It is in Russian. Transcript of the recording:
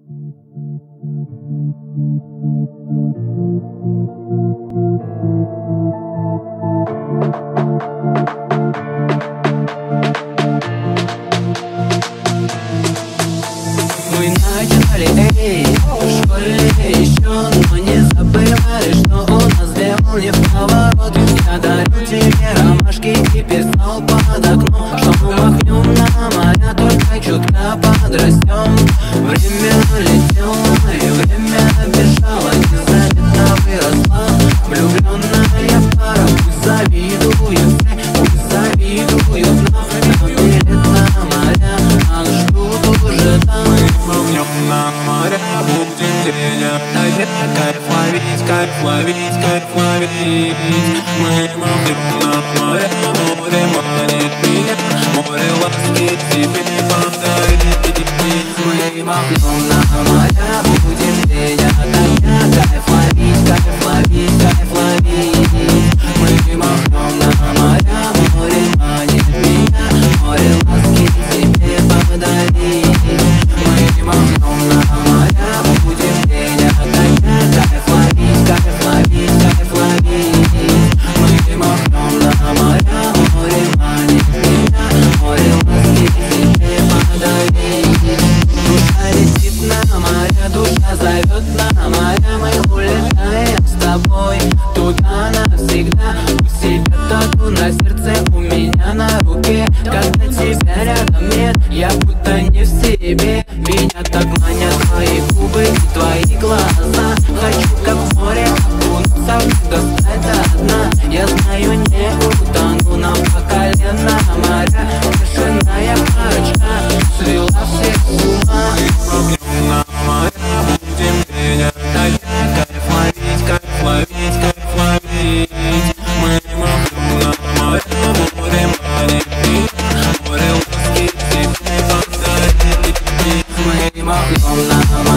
Мы начинали, эй, в школе еще, но не забывай, что у нас сделал не в поворот. Я дарю тебе ромашки и писал под окном, что мы махнем на моря, только чутка подрастем. Время летело и время бежало, незаметно выросла влюбленная пара. Пусть завидуют все, пусть завидуют нам, на билет на моря нас ждут уже там. На моря будем день ото кайф ловить, кайф ловить, кайф ловить. Мы махнем на моря, море манит меня, море ласки тебе подарит. Мы махнем на моря, будем день ото кайф ловить, кайф ловить, кайф ловить. Мы махнем на моря, море манит меня, море ласки тебе подарит. Мы махнем на моря, будем день ото кайф ловить, кайф ловить, кайф ловить. Мы махнем на моря, море манит меня, море ласки тебе подарит. Душа летит на моря, душа зовет на моря. Мы улетаем с тобой туда навсегда. У себя тату на сердце, у меня на руке. Когда тебя рядом нет, я будто не в себе. Меня так манят твои губы и твои глаза. Хочу как в море окунуться, достать до дна. Я знаю, не утону, нам по колено моря. Бешеная парочка свела всех с ума. На моря будем день ото кайф ловить, кайф ловить, кайф ловить. Мы махнем на моря, море манит меня, море ласки тебе подарит. Мы махнем на